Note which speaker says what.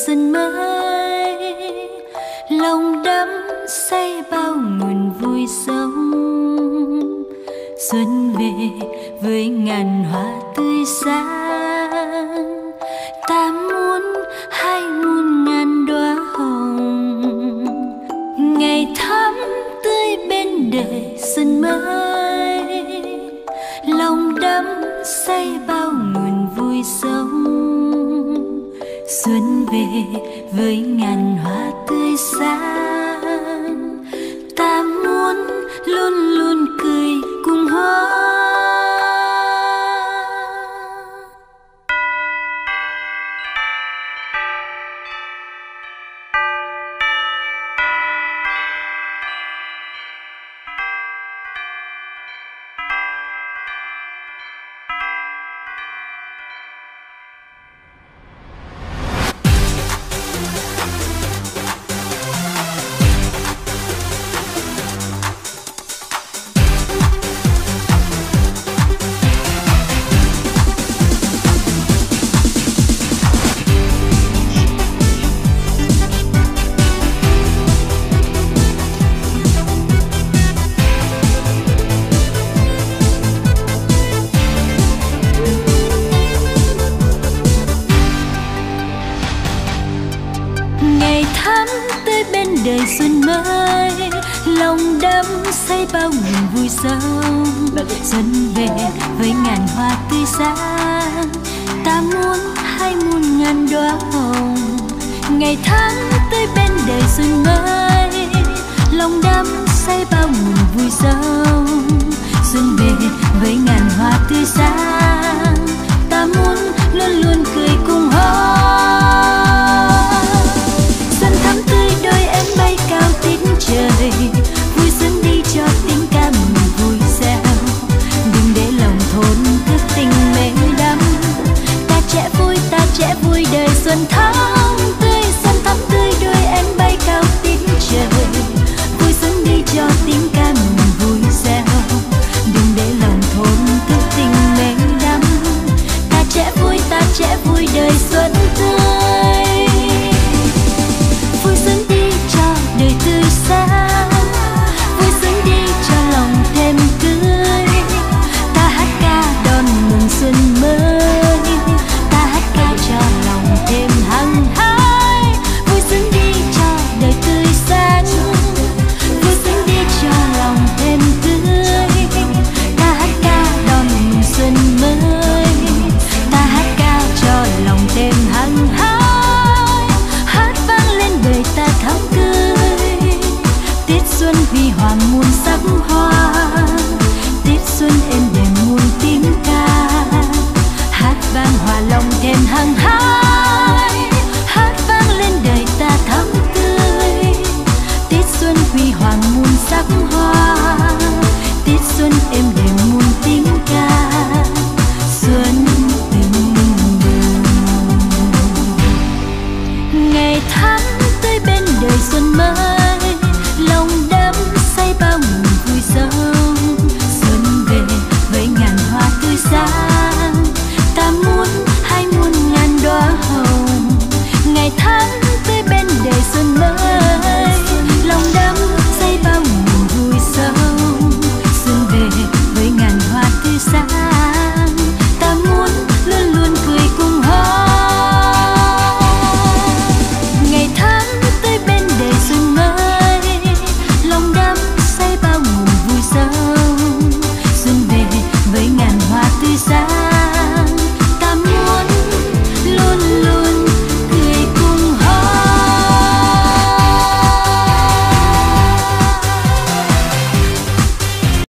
Speaker 1: xuân mới, lòng đắm say bao nguồn vui sống. Xuân về với ngàn hoa tươi sáng, ta muốn hai muôn ngàn đóa hồng. Ngày thắm tươi bên đời xuân mới, lòng đắm say bao nguồn vui sống. Xuân về với ngàn hoa tươi sáng, ta muốn luôn luôn cười cùng hoa. Đời xuân mới, lòng đắm say bao niềm vui sống. Xuân về với ngàn hoa tươi sáng, ta muốn hai muôn ngàn đóa hồng. Ngày tháng tới bên đời xuân mới, lòng đắm say bao niềm vui sống. Xuân về với ngàn hoa tươi sáng, ta muốn luôn luôn cười cùng hoa. Trời vui xuân đi cho tiếng ca mừng vui reo, đừng để lòng thốn thức tình mê đắm. Ta trẻ vui đời xuân thắm tươi đôi em bay cao tiếng trời. Vui xuân đi cho tiếng ca mừng vui reo, đừng để lòng thốn thức tình mê đắm. Ta trẻ vui đời xuân tươi. Vui xuân đi cho đời tươi sáng, vui xuân đi cho lòng thêm tươi. Ta hát ca đón mừng xuân mới, ta hát ca cho lòng thêm hăng hái. Vui xuân đi cho đời tươi sáng, vui xuân đi cho lòng thêm tươi. Ta hát ca đón mừng xuân mới, ta hát ca cho lòng thêm hăng hái. Hát vang lên đời ta thắm tươi, Tết xuân huy hoàng muôn sắc hoa. Tết xuân êm đềm muôn tiếng ca, hát vang hòa lòng thêm hăng hái. Hát vang lên đời ta thắm tươi, Tết xuân huy hoàng muôn sắc hoa. Tết xuân êm đềm muôn tiếng ca, xuân tình bừng. Ngày tháng tới bên đời xuân mới, lòng đắm say bao